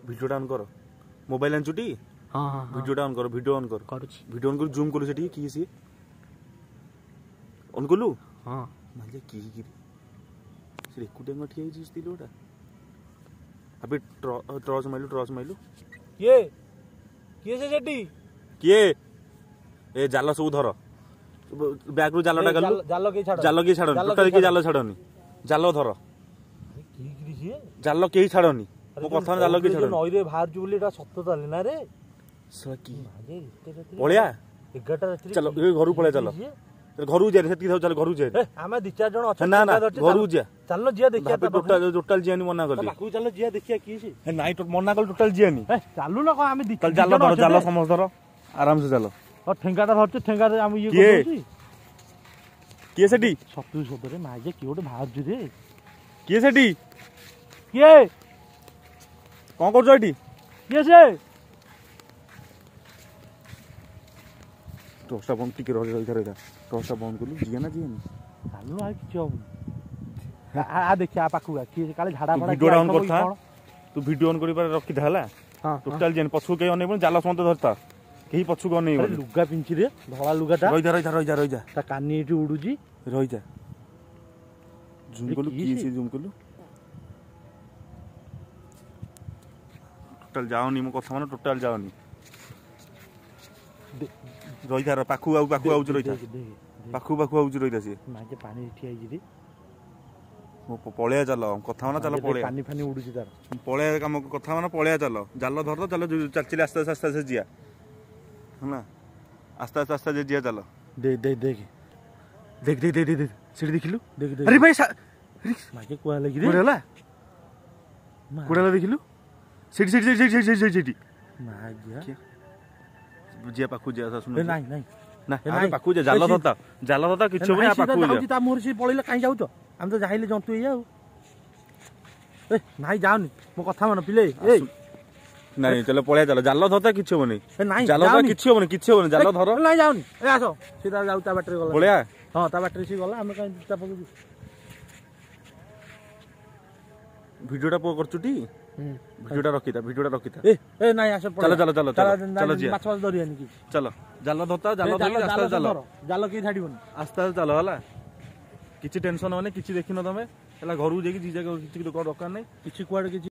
video on कर mobile आंचुटी हां हां वीडियो ऑन कर वीडियो ऑन कर करूची वीडियो ऑन कर जूम करू सेठी की सी ऑन कलु हां माजे की से एकुटे मठी आई जिस दिलोटा अबे टॉर्च माइलु किए से सेठी किए ए जाल सब धर बैग रु जालटा गलु जाल के छाड़नी टोटल के जाल छाड़नी जाल धर जाल के छाड़नी मो कथा जाल के छाड़नी नई रे बाहर जु बोली सत्य ताले ना रे सकी पळिया 11टा रात्रि चलो ए घर पळे चलो घर जा सेती चल घर जा आमे दि चार जण अछन ना ना घर जा चलो जिया देखिया टोटल जियानी मना करली बाकू चलो जिया देखिया की से नाइ मना कर टोटल जियानी चालू ना आमे दि जाल धर जाल समझ धर आराम से चलो और ठेंगाटा धरछ ठेंगा रे आमे ये करछी के सेठी सतु सतरे माजे की ओटे बाहर जु रे के सेठी के कोन करछ एठी के से टोस्टा बंद टिके रही रही टोस्टा बंद कलु जिया ना जियानी चालू आ कि हो आ देखिया पाखु कि काले झाड़ा पड़ा वीडियो ऑन करथा तू वीडियो ऑन करि पर रखि धाला हां टोटल जेन पछु के अनै जाल समत धरता केही पछु को नै लुगा पिंची रे धला लुगाटा रही जा ता कानी एठी उडुजी रही जा जूम कलु की से जूम कलु टोटल जाओनी मो कथा माने टोटल जाओनी रही था पाखु आउ रही था पाखु आउ रही था सी माजे पानी एठी आई रे मो पळिया चल कथा माने चल पळिया पानी फानी उडुजी तार पळिया काम कथा माने पळिया चल जाल धर तो चल चल आस्ते आस्ते जिया है आस्ते आस्ते जिया चल देख देख देख देख देख देख देख सीढ़ी देखिलु देख देख अरे भाई माजे कोआ लगी रे कोड़ला कोड़ला देखिलु सीढ़ी माजे जिया पाखु जिया सुन नहीं नहीं ना अरे पाखु जा जाल धरता किछ होबे पाखु जा ता मोर से पळिला काई जाउ तो हम तो जाइले जंतु ए जाऊ ए नाही जाउनी मो कथा मन पिले ए नहीं चलो पळिया चलो जाल धरता किछ होबे नहीं जाल धरता किछ होबे जाल धर नहीं जाउनी ए आसो सीधा जाउ ता बैटरी गला पळिया हां ता बैटरी सी गला हम काई ता पकु वीडियोटा पो करचुटी वीडियोटा रखिता ए नहीं आसो चलो चलो चलो चलो जी माछ माछ धरियानी की चलो जाल धरता जाल धरि आस्ते चलो जाल की छाडीबन आस्ते चलो हला किछि टेंशन होने किछि देखिनो तमे हला घरु जेकी जी जगह किछि दरकार नै किछि कुआड किछि